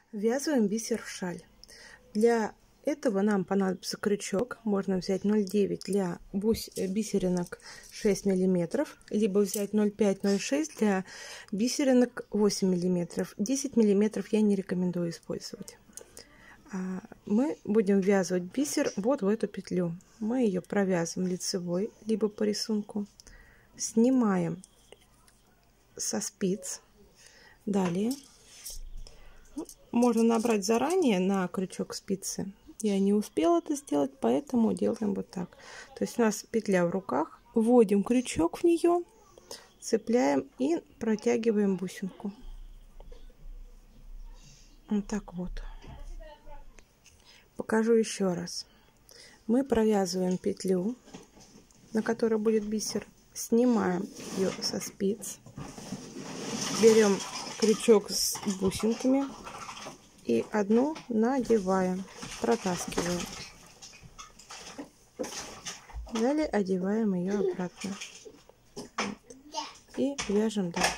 Ввязываем бисер в шаль. Для этого нам понадобится крючок. Можно взять 0,9 для бисеринок 6 мм, либо взять 0,5-0,6 для бисеринок 8 мм. 10 мм я не рекомендую использовать. Мы будем ввязывать бисер вот в эту петлю. Мы ее провязываем лицевой, либо по рисунку. Снимаем со спиц. Далее можно набрать заранее на крючок спицы. Я не успела это сделать, поэтому делаем вот так. То есть у нас петля в руках, вводим крючок в нее, цепляем и протягиваем бусинку. Вот так вот. Покажу еще раз. Мы провязываем петлю, на которой будет бисер, снимаем ее со спиц, берем крючок с бусинками и одну надеваем, протаскиваем. Далее одеваем ее обратно и вяжем дальше.